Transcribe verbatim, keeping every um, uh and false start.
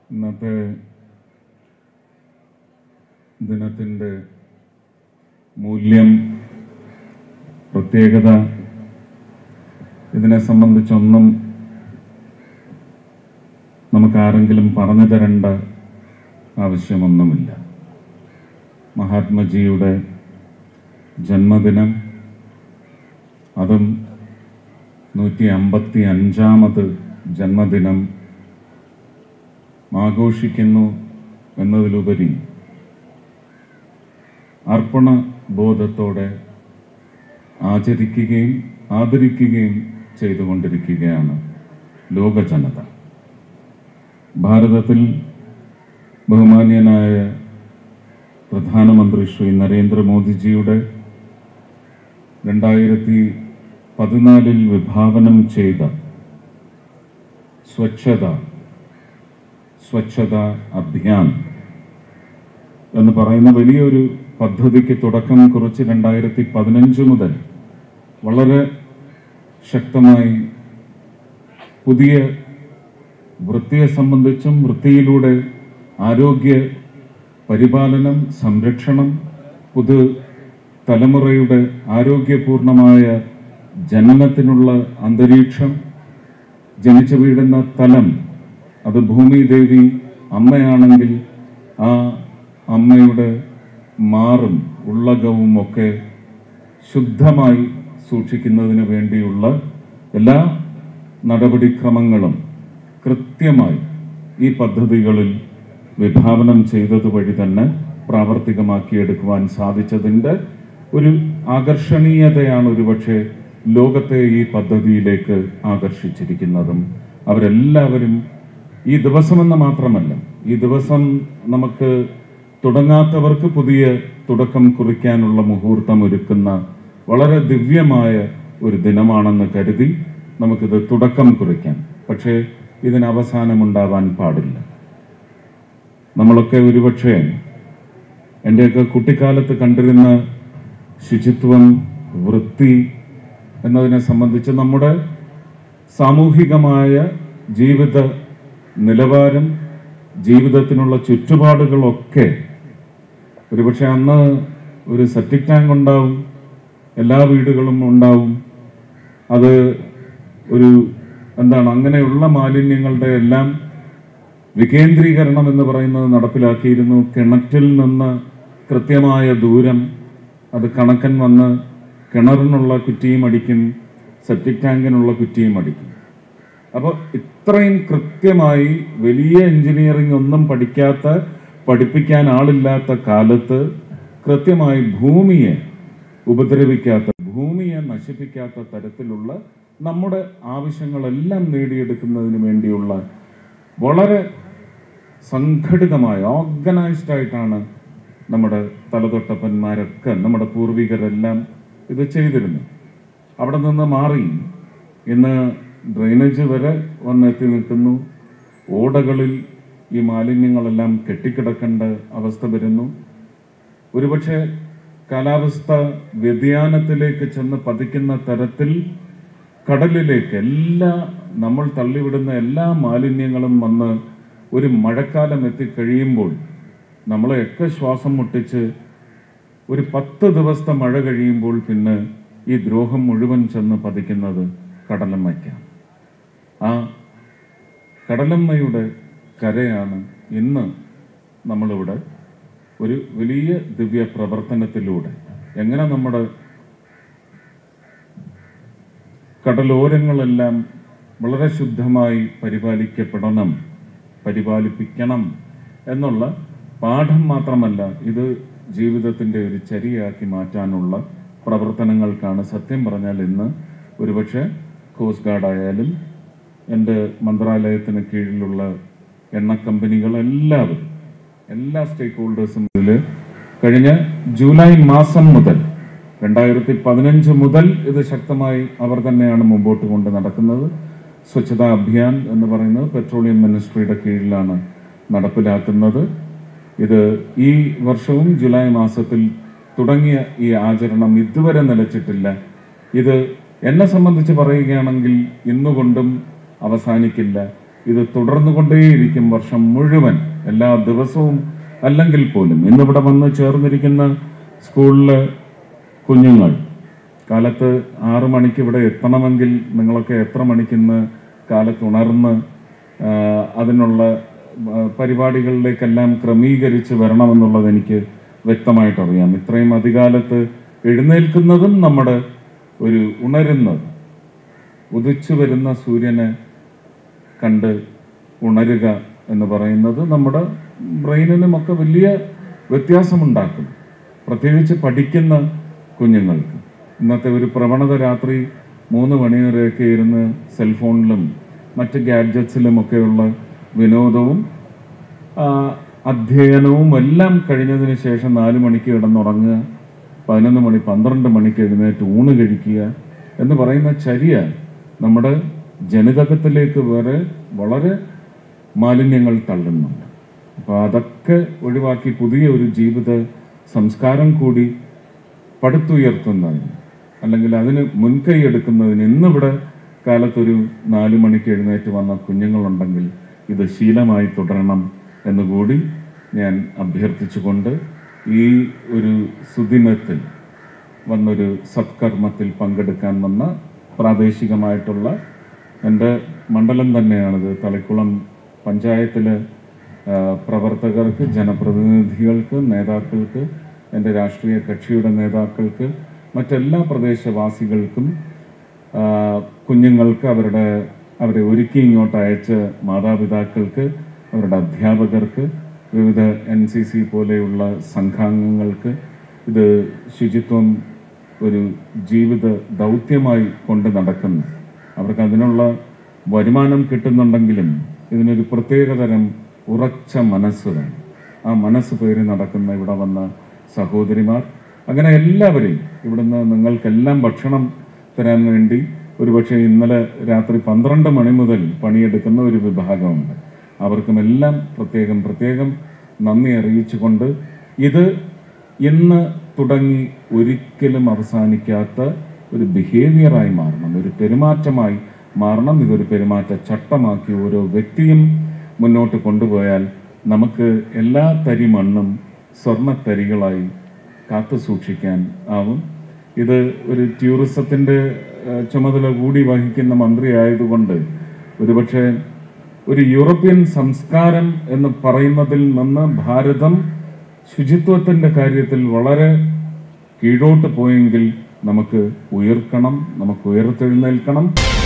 ഇന്നത്തെ ദിനത്തിൻ്റെ മൂല്യം, പ്രത്യേകത ഇതിനെ സംബന്ധിച്ചൊന്നും നമുക്കാരെങ്കിലും പറഞ്ഞു തരേണ്ട ആവശ്യമൊന്നുമില്ല. മഹാത്മജിയുടെ ജന്മദിനം, അതും നൂറ്റി അമ്പത്തി അഞ്ചാമത് ജന്മദിനം ആഘോഷിക്കുന്നു എന്നതിലുപരി അർപ്പണ ബോധത്തോടെ ആചരിക്കുകയും ആദരിക്കുകയും ചെയ്തുകൊണ്ടിരിക്കുകയാണ് ലോക ജനത. ഭാരതത്തിൽ ബഹുമാന്യനായ പ്രധാനമന്ത്രി ശ്രീ നരേന്ദ്രമോദിജിയുടെ രണ്ടായിരത്തി പതിനാലിൽ വിഭാവനം ചെയ്ത സ്വച്ഛത സ്വച്ഛത അഭിയാൻ എന്ന് പറയുന്ന വലിയൊരു പദ്ധതിക്ക് തുടക്കം കുറിച്ച് രണ്ടായിരത്തി പതിനഞ്ച് മുതൽ വളരെ ശക്തമായി പുതിയ വൃത്തിയെ സംബന്ധിച്ചും വൃത്തിയിലൂടെ ആരോഗ്യ പരിപാലനം, സംരക്ഷണം, പുതു തലമുറയുടെ ആരോഗ്യപൂർണമായ ജനനത്തിനുള്ള അന്തരീക്ഷം, ജനിച്ചു വീഴുന്ന തലം, അത് ഭൂമി ദേവി അമ്മയാണെങ്കിൽ ആ അമ്മയുടെ മാറും ഉള്ളകവും ഒക്കെ ശുദ്ധമായി സൂക്ഷിക്കുന്നതിന് വേണ്ടിയുള്ള എല്ലാ നടപടിക്രമങ്ങളും കൃത്യമായി ഈ പദ്ധതികളിൽ വിഭാവനം ചെയ്തതുവഴി തന്നെ പ്രാവർത്തികമാക്കിയെടുക്കുവാൻ സാധിച്ചതിൻ്റെ ഒരു ആകർഷണീയതയാണ് ഒരുപക്ഷെ ലോകത്തെ ഈ പദ്ധതിയിലേക്ക് ആകർഷിച്ചിരിക്കുന്നതും. അവരെല്ലാവരും ഈ ദിവസമെന്ന് മാത്രമല്ല, ഈ ദിവസം നമുക്ക് തുടങ്ങാത്തവർക്ക് പുതിയ തുടക്കം കുറിക്കാനുള്ള മുഹൂർത്തം ഒരുക്കുന്ന വളരെ ദിവ്യമായ ഒരു ദിനമാണെന്ന് കരുതി നമുക്കിത് തുടക്കം കുറിക്കാം. പക്ഷേ ഇതിന് അവസാനമുണ്ടാവാൻ പാടില്ല. നമ്മളൊക്കെ ഒരുപക്ഷെ എൻ്റെയൊക്കെ കുട്ടിക്കാലത്ത് കണ്ടിരുന്ന ശുചിത്വം, വൃത്തി എന്നതിനെ സംബന്ധിച്ച് നമ്മുടെ സാമൂഹികമായ ജീവിത നിലവാരം, ജീവിതത്തിനുള്ള ചുറ്റുപാടുകളൊക്കെ ഒരുപക്ഷെ അന്ന് ഒരു സെപ്റ്റിക് ടാങ്ക് ഉണ്ടാവും, എല്ലാ വീടുകളും ഉണ്ടാവും. അത് ഒരു എന്താണ് അങ്ങനെയുള്ള മാലിന്യങ്ങളുടെ എല്ലാം വികേന്ദ്രീകരണം എന്ന് പറയുന്നത് നടപ്പിലാക്കിയിരുന്നു. കിണറ്റിൽ നിന്ന് കൃത്യമായ ദൂരം, അത് കണക്കൻ വന്ന് കിണറിനുള്ള കുറ്റിയും അടിക്കും, സെപ്റ്റിക് ടാങ്കിനുള്ള കുറ്റിയും അടിക്കും. അപ്പോൾ ഇത്രയും കൃത്യമായി വലിയ എഞ്ചിനീയറിംഗ് ഒന്നും പഠിക്കാത്ത, പഠിപ്പിക്കാൻ ആളില്ലാത്ത കാലത്ത് കൃത്യമായി ഭൂമിയെ ഉപദ്രവിക്കാത്ത, ഭൂമിയെ നശിപ്പിക്കാത്ത തരത്തിലുള്ള നമ്മുടെ ആവശ്യങ്ങളെല്ലാം നേടിയെടുക്കുന്നതിന് വേണ്ടിയുള്ള വളരെ സംഘടിതമായ, ഓർഗനൈസ്ഡ് ആയിട്ടാണ് നമ്മുടെ തലതൊട്ടപ്പന്മാരൊക്കെ, നമ്മുടെ പൂർവികരെല്ലാം ഇത് ചെയ്തിരുന്നു. അവിടെ നിന്ന് മാറി ഇന്ന് ഡ്രെയിനേജ് വരെ വന്നെത്തി നിൽക്കുന്നു. ഓടകളിൽ ഈ മാലിന്യങ്ങളെല്ലാം കെട്ടിക്കിടക്കേണ്ട അവസ്ഥ വരുന്നു. ഒരുപക്ഷെ കാലാവസ്ഥ വ്യതിയാനത്തിലേക്ക് ചെന്ന് പതിക്കുന്ന തരത്തിൽ കടലിലേക്ക് എല്ലാ നമ്മൾ തള്ളിവിടുന്ന എല്ലാ മാലിന്യങ്ങളും വന്ന് ഒരു മഴക്കാലം എത്തിക്കഴിയുമ്പോൾ നമ്മളെയൊക്കെ ശ്വാസം മുട്ടിച്ച് ഒരു പത്ത് ദിവസത്തെ മഴ കഴിയുമ്പോൾ പിന്നെ ഈ ദ്രോഹം മുഴുവൻ ചെന്ന് പതിക്കുന്നത് കടലമ്മയ്ക്കാണ്. ആ കടലമ്മയുടെ കരയാണ് ഇന്ന് നമ്മളിവിടെ ഒരു വലിയ ദിവ്യ പ്രവർത്തനത്തിലൂടെ എങ്ങനെ നമ്മുടെ കടലോരങ്ങളെല്ലാം വളരെ ശുദ്ധമായി പരിപാലിക്കപ്പെടണം, പരിപാലിപ്പിക്കണം എന്നുള്ള പാഠം മാത്രമല്ല, ഇത് ജീവിതത്തിൻ്റെ ഒരു ചര്യയാക്കി മാറ്റാനുള്ള പ്രവർത്തനങ്ങൾക്കാണ് സത്യം പറഞ്ഞാൽ ഇന്ന് ഒരുപക്ഷെ കോസ്റ്റ് ഗാർഡ് ആയാലും എൻ്റെ മന്ത്രാലയത്തിന് കീഴിലുള്ള എണ്ണ കമ്പനികൾ എല്ലാവരും, എല്ലാ സ്റ്റേക്ക് ഹോൾഡേഴ്സും ഇതിൽ കഴിഞ്ഞ ജൂലൈ മാസം മുതൽ, രണ്ടായിരത്തി പതിനഞ്ച് മുതൽ ഇത് ശക്തമായി അവർ തന്നെയാണ് മുമ്പോട്ട് കൊണ്ട് നടക്കുന്നത്. സ്വച്ഛതാ അഭിയാൻ എന്ന് പറയുന്നത് പെട്രോളിയം മിനിസ്ട്രിയുടെ കീഴിലാണ് നടപ്പിലാക്കുന്നത്. ഇത് ഈ വർഷവും ജൂലൈ മാസത്തിൽ തുടങ്ങിയ ഈ ആചരണം ഇതുവരെ നിലച്ചിട്ടില്ല. ഇത് എന്നെ സംബന്ധിച്ച് പറയുകയാണെങ്കിൽ ഇന്നുകൊണ്ടും അവസാനിക്കില്ല. ഇത് തുടർന്നു കൊണ്ടേയിരിക്കും വർഷം മുഴുവൻ, എല്ലാ ദിവസവും അല്ലെങ്കിൽ പോലും. ഇന്നിവിടെ വന്ന് ചേർന്നിരിക്കുന്ന സ്കൂളിലെ കുഞ്ഞുങ്ങൾ കാലത്ത് ആറ് മണിക്ക് ഇവിടെ എത്തണമെങ്കിൽ നിങ്ങളൊക്കെ എത്ര മണിക്കിന്ന് കാലത്ത് ഉണർന്ന് അതിനുള്ള പരിപാടികളിലേക്കെല്ലാം ക്രമീകരിച്ച് വരണമെന്നുള്ളത് എനിക്ക് വ്യക്തമായിട്ടറിയാം. ഇത്രയും അധികാലത്ത് എഴുന്നേൽക്കുന്നതും നമ്മുടെ ഒരു ഉണരുന്നത്, ഉദിച്ചു വരുന്ന സൂര്യനെ കണ്ട് ഉണരുക എന്ന് പറയുന്നത് നമ്മുടെ ബ്രെയിനിനുമൊക്കെ വലിയ വ്യത്യാസമുണ്ടാക്കും, പ്രത്യേകിച്ച് പഠിക്കുന്ന കുഞ്ഞുങ്ങൾക്ക്. ഇന്നത്തെ ഒരു പ്രവണത രാത്രി മൂന്ന് മണിവരെയൊക്കെ ഇരുന്ന് സെൽഫോണിലും മറ്റ് ഗാഡ്ജറ്റ്സിലുമൊക്കെയുള്ള വിനോദവും അധ്യയനവും എല്ലാം കഴിഞ്ഞതിന് ശേഷം നാല് മണിക്ക് കിടന്നുറങ്ങുക, പതിനൊന്ന് മണി പന്ത്രണ്ട് മണിക്ക് എഴുന്നേറ്റ് ഊണ് കഴിക്കുക എന്ന് പറയുന്ന ചര്യ നമ്മുടെ ജനിതകത്തിലേക്ക് വരെ വളരെ മാലിന്യങ്ങൾ തള്ളുന്നുണ്ട്. അപ്പോൾ അതൊക്കെ ഒഴിവാക്കി പുതിയ ഒരു ജീവിത സംസ്കാരം കൂടി പടുത്തുയർത്തുന്നതിന്, അല്ലെങ്കിൽ അതിന് മുൻകൈ എടുക്കുന്നതിന് ഇന്നിവിടെ കാലത്തൊരു നാല് മണിക്ക് എഴുന്നേറ്റ് വന്ന കുഞ്ഞുങ്ങളുണ്ടെങ്കിൽ ഇത് ശീലമായി തുടരണം എന്നുകൂടി ഞാൻ അഭ്യർത്ഥിച്ചുകൊണ്ട് ഈ ഒരു സുദിനത്തിൽ വന്നൊരു സത്കർമ്മത്തിൽ പങ്കെടുക്കാൻ വന്ന പ്രാദേശികമായിട്ടുള്ള എൻ്റെ മണ്ഡലം തന്നെയാണിത്, തളിക്കുളം പഞ്ചായത്തിലെ പ്രവർത്തകർക്ക്, ജനപ്രതിനിധികൾക്ക്, നേതാക്കൾക്ക്, എൻ്റെ രാഷ്ട്രീയ കക്ഷിയുടെ നേതാക്കൾക്ക്, മറ്റെല്ലാ പ്രദേശവാസികൾക്കും, കുഞ്ഞുങ്ങൾക്ക്, അവരുടെ അവരെ ഒരുക്കി ഇങ്ങോട്ട് അയച്ച മാതാപിതാക്കൾക്ക്, അവരുടെ അധ്യാപകർക്ക്, വിവിധ എൻ സി സി പോലെയുള്ള സംഘാംഗങ്ങൾക്ക്, ഇത് ശുചിത്വം ഒരു ജീവിത ദൗത്യമായി കൊണ്ട് നടക്കുന്നു. അവർക്ക് അതിനുള്ള വരുമാനം കിട്ടുന്നുണ്ടെങ്കിലും ഇതിനൊരു പ്രത്യേകതരം ഉറച്ച മനസ്സ് വേണം. ആ മനസ്സ് പേര് നടക്കുന്ന ഇവിടെ വന്ന സഹോദരിമാർ, അങ്ങനെ എല്ലാവരെയും ഇവിടുന്ന് നിങ്ങൾക്കെല്ലാം ഭക്ഷണം തരാൻ വേണ്ടി ഒരുപക്ഷെ ഇന്നലെ രാത്രി പന്ത്രണ്ട് മണി മുതൽ പണിയെടുക്കുന്ന ഒരു വിഭാഗമുണ്ട്. അവർക്കുമെല്ലാം പ്രത്യേകം പ്രത്യേകം നന്ദി അറിയിച്ചുകൊണ്ട് ഇത് ഇന്ന് തുടങ്ങി ഒരിക്കലും അവസാനിക്കാത്ത ഒരു ബിഹേവിയറായി മാറണം, ഒരു പെരുമാറ്റമായി മാറണം. ഇതൊരു പെരുമാറ്റ ചട്ടമാക്കി ഓരോ വ്യക്തിയും മുന്നോട്ട് കൊണ്ടുപോയാൽ നമുക്ക് എല്ലാ തരി മണ്ണും സ്വർണ്ണത്തരികളായി കാത്തു സൂക്ഷിക്കാൻ ആവും. ഇത് ഒരു ടൂറിസത്തിൻ്റെ ചുമതല കൂടി വഹിക്കുന്ന മന്ത്രി ആയതുകൊണ്ട് ഒരുപക്ഷെ ഒരു യൂറോപ്യൻ സംസ്കാരം എന്ന് പറയുന്നതിൽ നിന്ന് ഭാരതം ശുചിത്വത്തിൻ്റെ കാര്യത്തിൽ വളരെ കീഴോട്ട് പോയെങ്കിൽ നമുക്ക് ഉയർക്കണം, നമുക്ക് ഉയർത്തെഴുന്നേൽക്കണം.